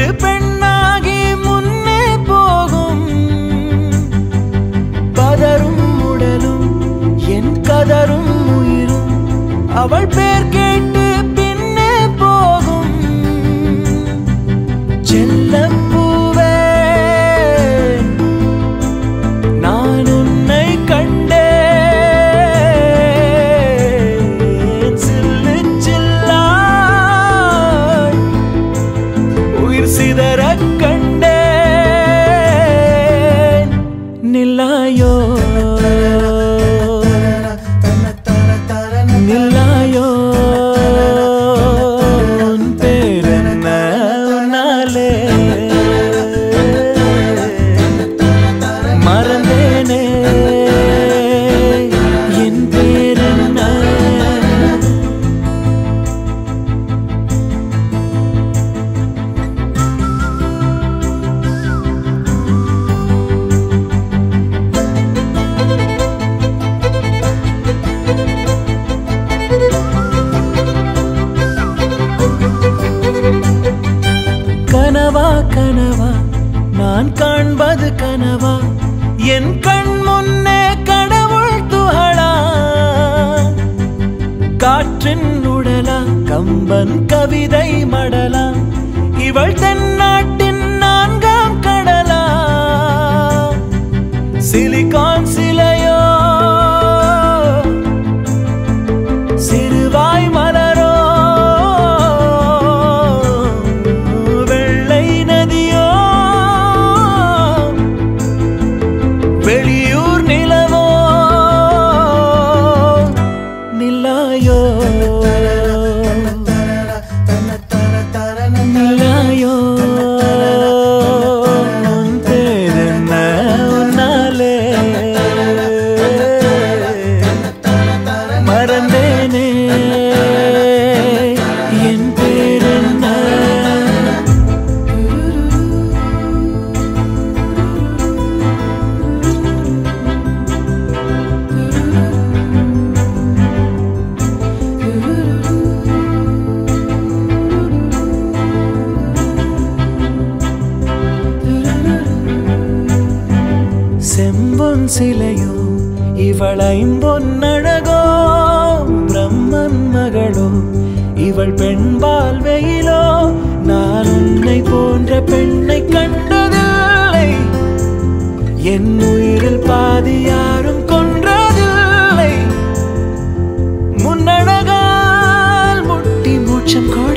சிறு பெண்ணாகி முன்னே போகும் பதரும் உடலும் என் கதரும் உயிரும் அவள் பேர் கேட்டு பின்னே போகும் செல்லப்பூவே நான் உன்னை கண்டேன் சில்லு சில்லாய் உயிர் சிதறக் கண்டேன் நில்லாயோ நில்லாயோ உன் பேரென்ன உன்னாலே மறந்தேனே என் பேரென்ன கனவா கனவா நான் காண்பது கனவா என் கண் முன்னே கடவுள் துகளா காற்றின் உடலா கம்பன் கவிதை மடலா இவள் தென்னாட்டின் நான்காம் கடலா சிலிகான் சிலையோ சிறுவாய் மலரோ வெள்ளை நதியோ வெளியூர் நிலவோ நில்லாயோ நில்லாயோ உன் பேரென்ன உன்னாலே மறந்தேனே என் பேரென்ன செம்பொன் சிலையோ இவள் ஐம்பொன்னழகோ பிரம்மன் மகளோ இவள் பெண்பால் வெயிலோ நான் உன்னை போன்ற பெண்ணை கண்டதில்லை என் உயிரில் பாதி யாரும் கொன்றதில்லை முன்னழகால் முட்டி மூச்சம்